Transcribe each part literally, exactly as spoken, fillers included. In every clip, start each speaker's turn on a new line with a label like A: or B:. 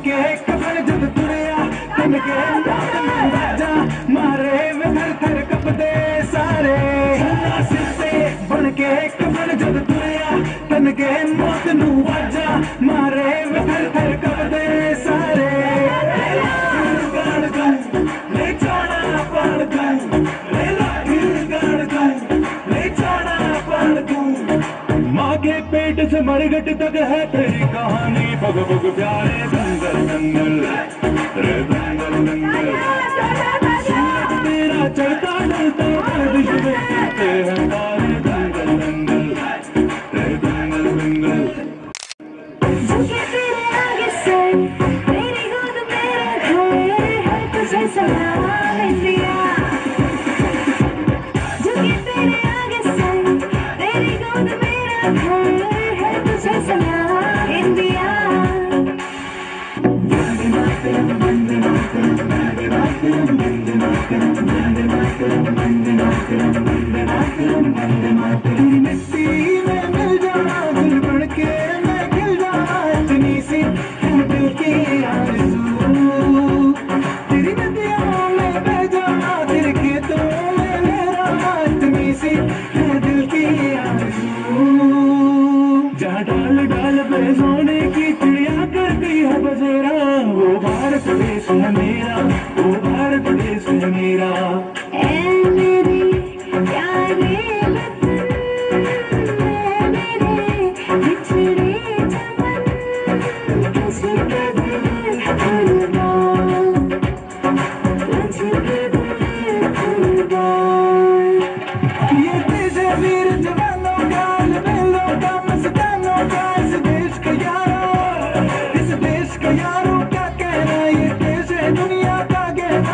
A: के कफन जब तुरया तन के मौत में बाजा मारे वे थर थर कपदे सारे सिर से बन के कफन जब तुरया तन के मौत नू बाजा मारे वे थर थर कपदे सारे गाड़ दूं ले जाना पाड़ दूं ले लाठी गाड़ दूं ले जाना पाड़ दूं माँ के पेट से मरघट तक है तेरी कहानी पग पग प्यारे दंगल दंगल रे दंगल दंगल तेरा चढ़ता डरता गर्दिश में गिरते हैं तारे दंगल दंगल रे दंगल दंगल
B: झुके तेरे आगे से मेरी गोद मेरा घर है तुझे सलाम इंडिया झुके तेरे आगे से तेरी गोद मेरा घर है तुझे सलाम इंडिया वंदे मातरम वंदे मातरम वंदे मातरम वंदे मातरम वंदे मातरम वंदे मातरम वंदे मातरम वंदे मातरम
A: तेरी मिट्टी में मिल जाना दिल बन के मैं खिल जाना इतनी सी है दिल की आरज़ू तेरी नदियों में बह जाना तेरे खेतों में लहराना इतनी सी है दिल की आरज़ू जहाँ डाल डाल पे सोने की चिड़िया करती है बसेरा वो भारत देश है मेरा वो भारत देश है मेरा
B: ऐ मेरे प्यारे वतन मेरे बिछड़े चमन तुझके दिल कुर्बान तुझके दिल कुर्बान
A: ये देश है वीर जवानों का अलबेलों का मस्तानों का इस देश का यारो इस देश का यारो क्या कहना ये देश है दुनिया का गहना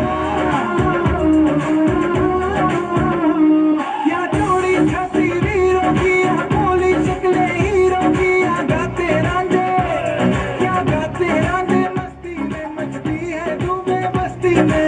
A: क्या जोड़ी छाती वीरों की यहाँ बोली शक्लें हीरों की यहाँ गाते रांझे क्या गाते रांझे मस्ती में मचती है धूमें बस्ती में